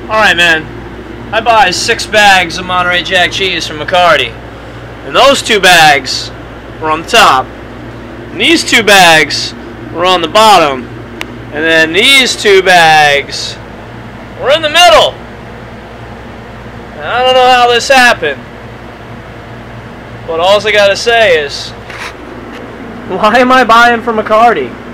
Alright, man. I buy 6 bags of Monterey Jack cheese from Accardi. And those 2 bags were on the top. And these 2 bags were on the bottom. And then these 2 bags were in the middle. And I don't know how this happened. But all I gotta say is, why am I buying from Accardi?